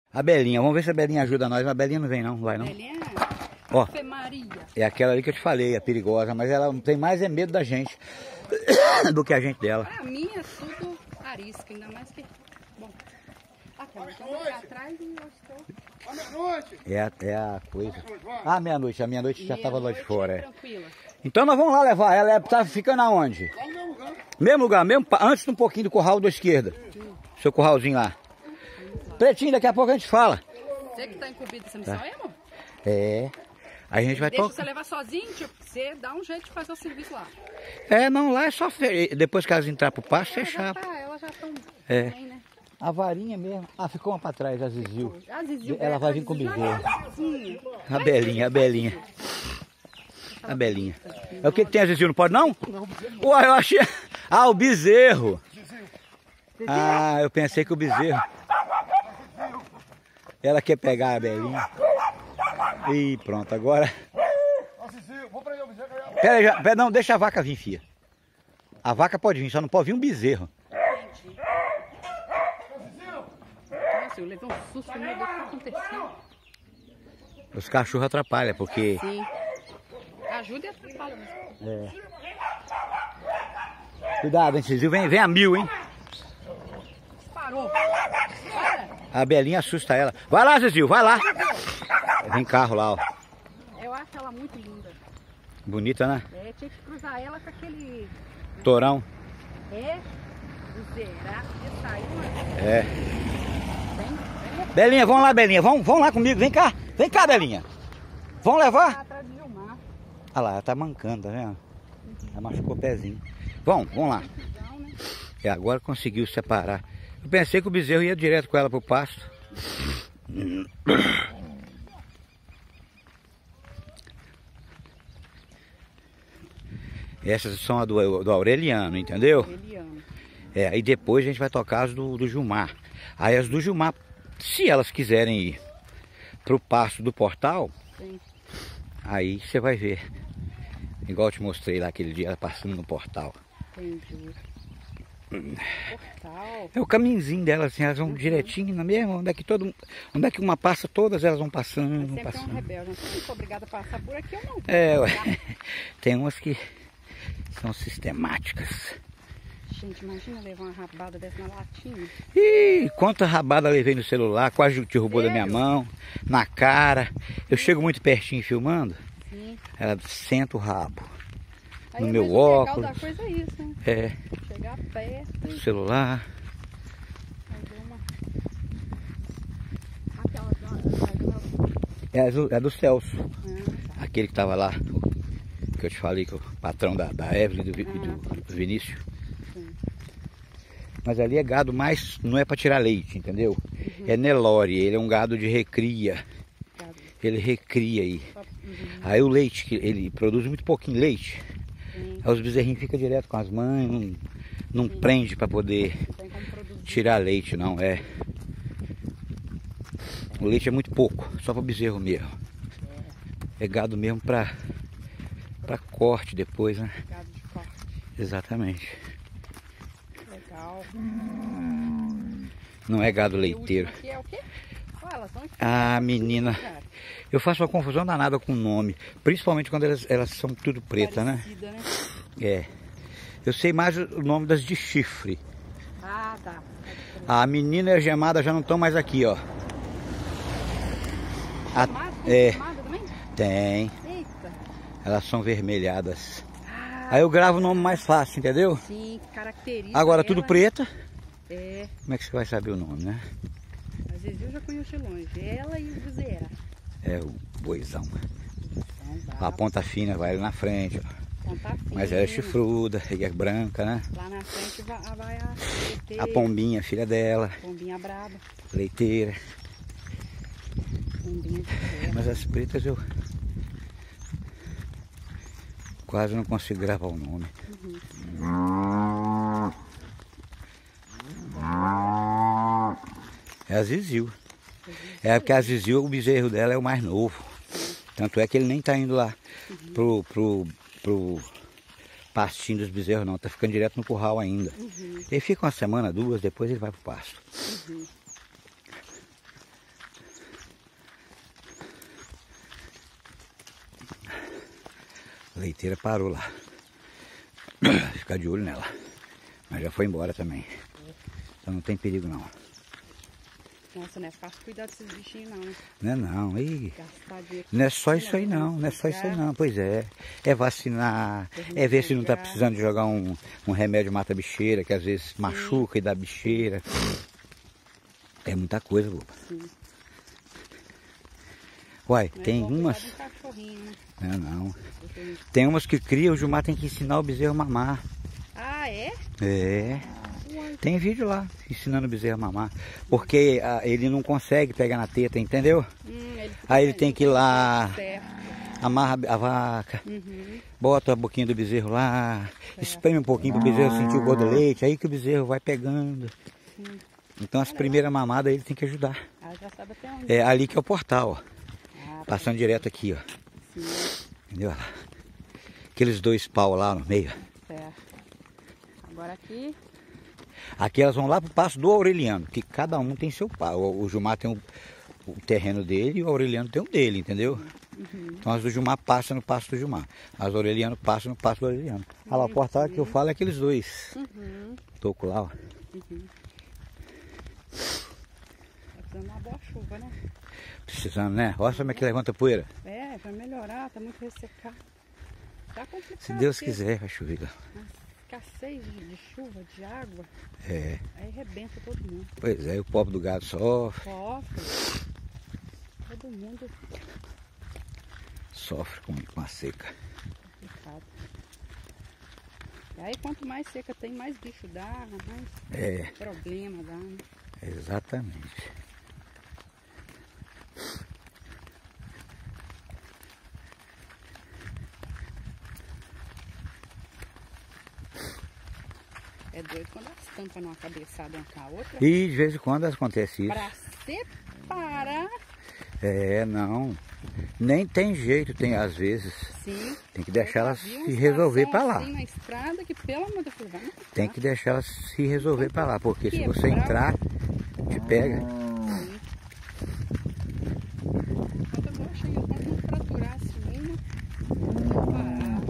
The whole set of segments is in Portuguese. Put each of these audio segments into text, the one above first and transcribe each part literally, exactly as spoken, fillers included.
A Belinha, vamos ver se a Belinha ajuda nós. A Belinha não vem não, não vai não. Belinha, ó, Ave Maria. É aquela ali que eu te falei, é perigosa, mas ela tem mais é medo da gente do que a gente dela. Pra mim é tudo arisca, ainda mais que... Bom, aquela que eu vou atrás e eu estou... À meia-noite! É a, é a coisa. Ah, meia-noite, a meia-noite já estava lá de fora. É. Tranquila. Então nós vamos lá levar ela, ela tá ficando aonde? Lá no mesmo lugar. Mesmo lugar, mesmo, antes de um pouquinho do curral da esquerda. Seu curralzinho lá. Pretinho, daqui a pouco a gente fala. Você que tá incumbido dessa missão, é, amor? É. Aí a gente vai Deixa tocar. você levar sozinho, tipo, você dá um jeito de fazer o serviço lá. É, não, lá é só fe... depois que elas entrar pro pasto, Ela fechar. já tá, elas já estão É. bem, né? A varinha mesmo. Ah, ficou uma pra trás, a Zizil. A Zizil, Ela vai vir com o Zizil bezerro. já é sozinha. A Belinha, a Belinha. A Belinha. É o que que tem a Zizil? Não pode não? Uai, eu achei... Ah, o bezerro. Ah, eu pensei que o bezerro. Ela quer pegar a Belinha. Ih, pronto, agora... Pera aí, já... Pera, não, deixa a vaca vir, filha. A vaca pode vir, só não pode vir um bezerro. Nossa, eu levei um susto, meu Deus, o que aconteceu? Os cachorros atrapalham, porque... Sim. Ajuda e atrapalha mesmo. É. Cuidado, hein, Zizil, vem, vem a mil, hein? Parou. Para. A Belinha assusta ela. Vai lá, Zizil, vai lá. Vem carro lá, ó. Eu acho ela muito linda. Bonita, né? É, tinha que cruzar ela com aquele... Torão. É, do zerar, e saiu, mas... É. Vem, vem. Belinha, vamos lá, Belinha. Vamos, vamos lá comigo. Vem cá. Vem cá, Belinha. Vamos levar? Atrás do Gilmar. Olha lá, ela tá mancando, tá vendo? Ela machucou o pezinho. Vamos, vamos lá. Então, né? E agora conseguiu separar. Eu pensei que o bezerro ia direto com ela pro pasto. Essas são a do, do Aureliano, entendeu? Eliana. É, aí depois a gente vai tocar as do, do Gilmar. Aí as do Gilmar, se elas quiserem ir pro pasto do portal, Sim. aí você vai ver. Igual eu te mostrei lá aquele dia, ela passando no portal. Entendi. Portal. É o caminhozinho delas, assim, elas vão direitinho na mesma, onde é que todo, onde é que uma passa, todas elas vão passando, vão Sempre é um passando. rebelde. Não sou obrigada a passar por aqui ou não. É, ué. Tem umas que são sistemáticas. Gente, imagina levar uma rabada dessa na latinha. Ih, quanta rabada eu levei no celular, quase derrubou da minha Sério? mão, na cara. Eu chego muito pertinho filmando, Sim. ela senta o rabo. Aí, No mas meu o legal óculos. da coisa é isso, né? É, Chegar perto no e celular. fazer uma... Aquela... É do, é do Celso, Ah, aquele que tava lá, que eu te falei, que é o patrão da, da Evelyn e do, Vi- e do, do Vinícius. sim. Mas ali é gado mais, não é para tirar leite, entendeu? É Nelore, ele é um gado de recria. Gado. Ele recria aí. Uhum. Aí o leite, que ele produz muito pouquinho leite. Sim. Aí os bezerrinhos ficam direto com as mães, não, não prende para poder Não tem como produzir. tirar leite, não. É. O leite é muito pouco, só para bezerro mesmo. É gado mesmo para para corte depois, né? Gado de corte. Exatamente. Legal. Não é gado E o leiteiro. último aqui é o quê? Ah, elas são Ah, menina. cara, Eu faço uma confusão danada com o nome. Principalmente quando elas, elas são tudo preta, né? parecida, né? É. Eu sei mais o nome das de chifre. Ah, tá. A menina e a gemada já não estão mais aqui, ó. A- Tomada? é, Tomada também? tem. Eita. Elas são vermelhadas. Ah, Aí eu gravo o nome mais fácil, entendeu? sim, caracteriza Agora tudo ela. preta. É, Como é que você vai saber o nome, né? às vezes eu já conheço de longe. Ela e o Buzeira. É o boizão. Então, A ponta fina vai ali na frente, ó. Ponta fina. Mas ela é chifruda e é branca, né? Lá na frente vai, vai a leiteira, A pombinha, filha dela, pombinha braba, leiteira. pombinha de ferro. Mas as pretas eu quase não consigo gravar o nome. É a Zizil. É porque a Zizil, o bezerro dela é o mais novo. Tanto é que ele nem tá indo lá pro, pro, pro pastinho dos bezerros não, tá ficando direto no curral ainda. Ele fica uma semana, duas, depois ele vai pro pasto. A leiteira parou lá. Ficar de olho nela. Mas já foi embora também. Então não tem perigo não. Nossa, não é fácil cuidar desses bichinhos não, né? Não é não. Ih, Gastar dinheiro. não é só isso aí não. Não é só isso aí não. Pois é. É vacinar. É ver se não está precisando de jogar um, um remédio mata-bicheira, que às vezes machuca e dá bicheira. É muita coisa, boba. Sim. Uai, Mas tem vamos cuidar umas... de um cachorrinho, né? Não, não. Porque- Tem umas que cria, o Gilmar tem que ensinar o bezerro a mamar. Ah, é? É. Uai. Tem vídeo lá, ensinando o bezerro a mamar. Porque ah, ele não consegue pegar na teta, entendeu? Hum, ele fica Aí ele sem- tem que ir lá, Certo. amarra a vaca, Uhum. bota a boquinha do bezerro lá, espreme um pouquinho para o bezerro sentir o gosto do leite, aí que o bezerro vai pegando. Sim. Então as primeiras mamadas ele tem que ajudar. Ah, já sabe até onde. É ali que é o portal, ó. Ah, Passando direto aqui, ó. sim, Entendeu? Aqueles dois pau lá no meio. certo. Agora aqui, Aqui elas vão lá pro passo do Aureliano, que cada um tem seu pau. O, o Gilmar tem o, o terreno dele e o Aureliano tem o dele, entendeu? uhum. Então as do Gilmar passam no passo do Gilmar. As do Aureliano passam no passo do Aureliano. Olha lá, o portal que eu falo é aqueles dois. Uhum. Toco lá, ó. Uhum. Tá precisando de uma boa chuva, né? Precisando, né? Olha só como é que levanta poeira. É, vai melhorar, tá muito ressecado. Tá complicado. Se Deus porque quiser, vai chover. Escassez de, de chuva, de água, É, aí arrebenta todo mundo. pois é, o pobre do gado sofre, Sofre. Todo mundo sofre com, com a seca. complicado. E aí quanto mais seca tem, mais bicho dá, mais É, problema dá, né? exatamente. É doido quando as tampas numa cabeçada uma com a outra. E de vez em quando acontece isso. Pra separar, É, não. Nem tem jeito, tem às vezes. sim. Tem que deixar Eu já elas vi uma se resolver situação para lá. assim na estrada que pelo amor de Deus, vai matar. Tem que deixar elas se resolver para lá, porque se você Quebrar. entrar, te pega. Sim. Quando eu achei que quando não fraturasse uma, parar.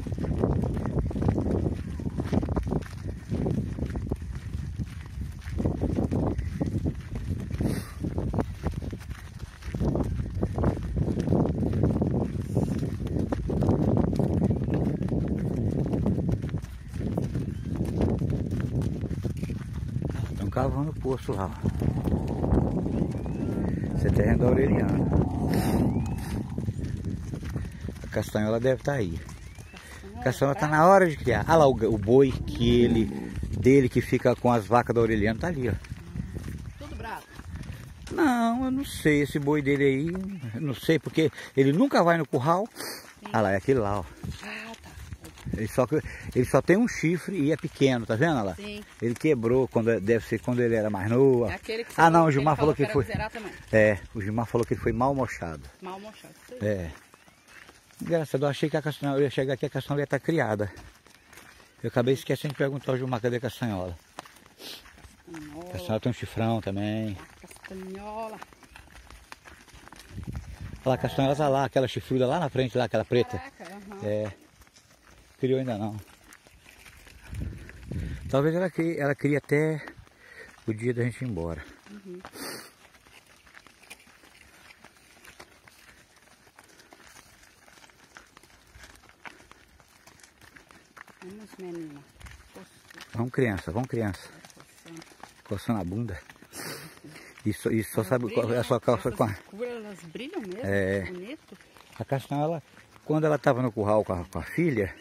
Estão cavando o poço lá. Ó. Esse é terreno da Aureliana. A castanhola deve estar aí. A castanhola está na hora de criar. Olha lá o, o boi que ele, dele que fica com as vacas da Aureliana, está ali, ó. Tudo bravo. Não, eu não sei, esse boi dele aí, eu não sei, porque ele nunca vai no curral. Olha lá, é aquele lá, ó. Ah, tá. Ele só, ele só tem um chifre e é pequeno, tá vendo olha lá? Sim. Ele quebrou, quando, deve ser quando ele era mais novo. É aquele que você Ah não, falou- o Gilmar ele falou que era foi. miserável também. É, o Gilmar falou que ele foi mal mochado. Mal mochado. Isso aí. É. Engraçado, eu achei que a castanhola, eu ia chegar aqui, a castanhola ia estar criada. Eu acabei esquecendo de perguntar ao Gilmar, cadê a castanhola? A Castanhola. castanhola tem um chifrão também. Castanhola. Olha lá, a castanhola tá lá, aquela chifruda lá na frente, lá, aquela preta. Caraca, aham. É. Criou ainda não. Talvez ela crie, ela crie até o dia da gente ir embora. Uhum. Vamos, menina. Vamos criança, vamos criança. Coçando. Coçando a bunda. Isso, isso só sabe qual é a Brilham, sua calça essas com a... escuras, elas brilham mesmo. É. Bonito. A castanhola, quando ela estava no curral com a, com a filha,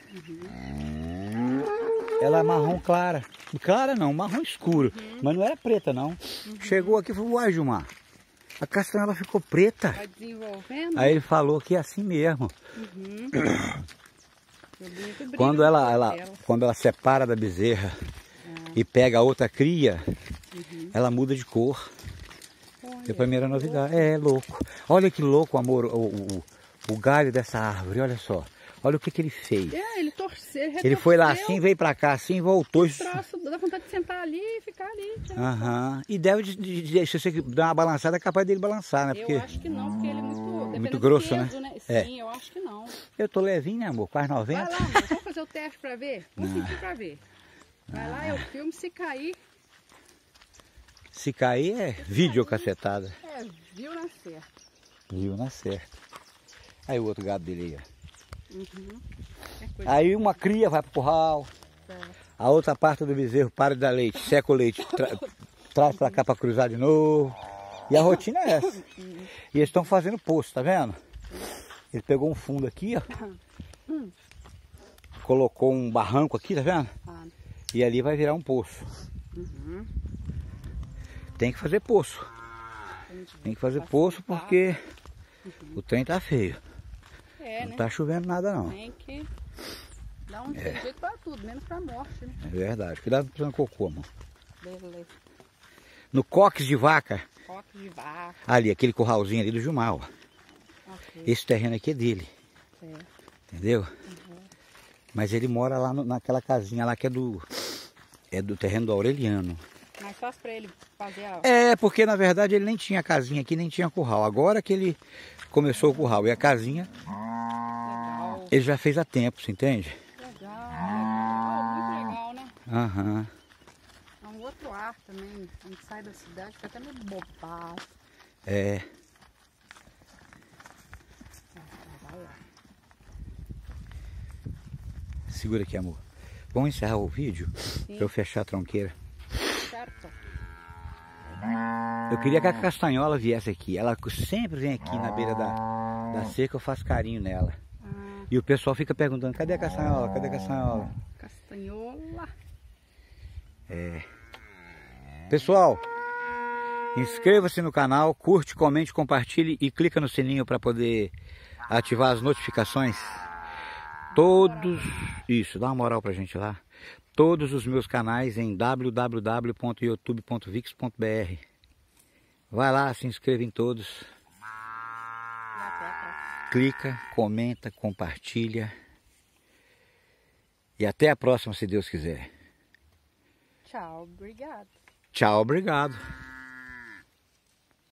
ela é marrom clara. Clara não, marrom escuro. Mas não era preta não. Chegou aqui e falou, uai Gilmar, a castanhola ficou preta. Vai desenvolvendo. Aí ele falou que é assim mesmo. Uhum. Bonito brilho Quando no ela, corpo ela, dela. quando ela separa da bezerra e pega a outra cria, ela muda de cor. Olha, É a primeira novidade. É louco. Olha que louco, amor, o, o, o galho dessa árvore, olha só. Olha o que, que ele fez. É, ele torceu, ele Ele foi lá retorceu. assim, veio pra cá assim, voltou. O troço, dá vontade de sentar ali e ficar ali. tirar Aham. E deve, de, de, de, se você dar uma balançada, é capaz dele balançar, né? Porque Eu acho que não, porque ele é muito... dependendo do grosso, peso, né? Sim, É. eu acho que não. Eu tô levinho, né, amor? Quase noventa. Vai lá, amor. Vamos fazer o teste pra ver? Vamos sentir pra ver. Vai lá, eu filmo, se cair. Se cair é vídeo cacetada. É, viu na certa. Viu na certa. Aí o outro gado dele aí, ó. Uhum. É coisa Aí uma cria vai pro curral. certa. A outra parte do bezerro para de dar leite, seca o leite, tra traz pra cá pra cruzar de novo. E a rotina é essa. E eles estão fazendo poço, tá vendo? Ele pegou um fundo aqui, ó. Colocou um barranco aqui, tá vendo? Ah, E ali vai virar um poço. uhum. Tem que fazer poço. Tem que fazer poço porque o trem tá feio. É, Não né? tá chovendo nada não. Tem que dar um jeito pra tudo, menos pra morte, né? É verdade. Cuidado com o cocô, amor. Beleza. No coques de vaca, Coque de vaca. ali, aquele curralzinho ali do Gilmar, ó. Ok. Esse terreno aqui é dele. Certo. Entendeu? Uhum. Mas ele mora lá no, naquela casinha lá que é do, é do terreno do Aureliano. Mais fácil pra ele fazer a... É, porque na verdade ele nem tinha casinha aqui, nem tinha curral. Agora que ele começou o curral e a casinha, Legal. ele já fez há tempo, você entende? Legal, legal. Muito legal, né? Aham. É um outro ar também. A gente sai da cidade, fica até meio bobado. É. Vai lá. Segura aqui, amor. Vamos encerrar o vídeo Sim. para eu fechar a tronqueira. Certo. Eu queria que a castanhola viesse aqui. Ela sempre vem aqui na beira da, da cerca, eu faço carinho nela. Ah, E o pessoal fica perguntando, cadê a castanhola? Cadê a castanhola? castanhola. É. Pessoal, inscreva-se no canal, curte, comente, compartilhe e clica no sininho para poder ativar as notificações. Todos, isso, dá uma moral pra gente lá. Todos os meus canais em w w w ponto youtube ponto vix ponto b r. Vai lá, se inscreva em todos. Clica, comenta, compartilha. E até a próxima, se Deus quiser. Tchau, obrigado. Tchau, obrigado.